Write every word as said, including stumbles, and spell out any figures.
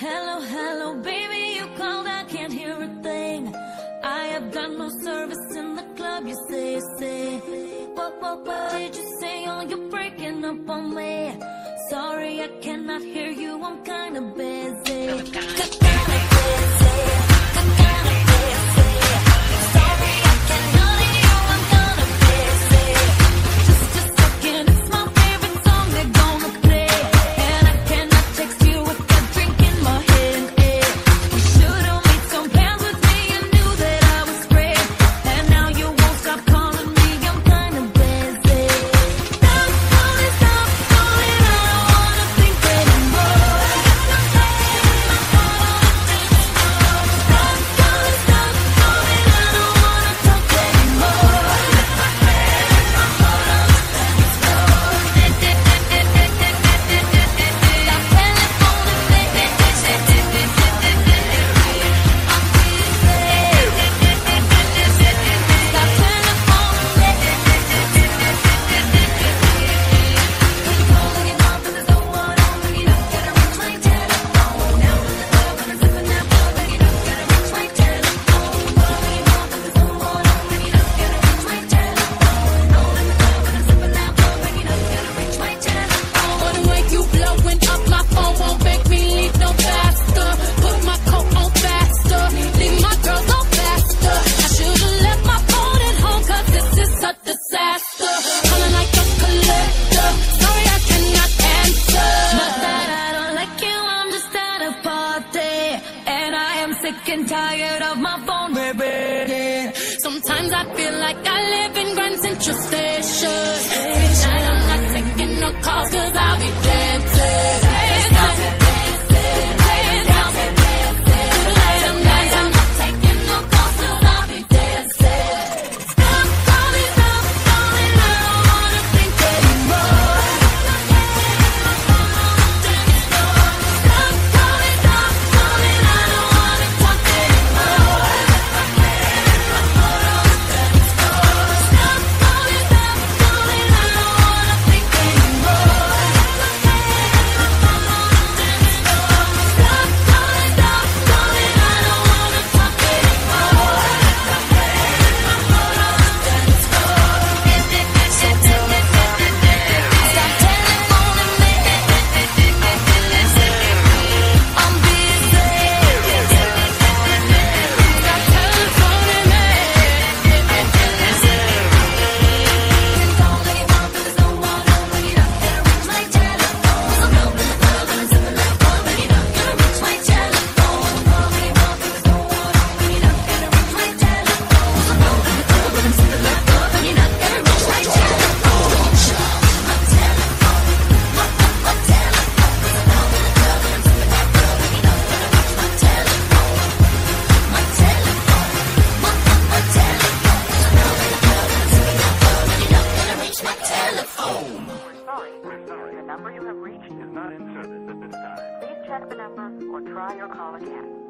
Hello, hello, baby, you called, I can't hear a thing. I have got no service in the club, you say, say. What, what, what did you say? Oh, you're breaking up on me. Sorry, I cannot hear you, I'm kinda busy. Sick and tired of my phone, baby. Sometimes I feel like I live in Grand Central Station. Tonight I'm not taking no calls, cause I'll be dancing. The number you have reached is not in service at this time. Please check the number or try your call again.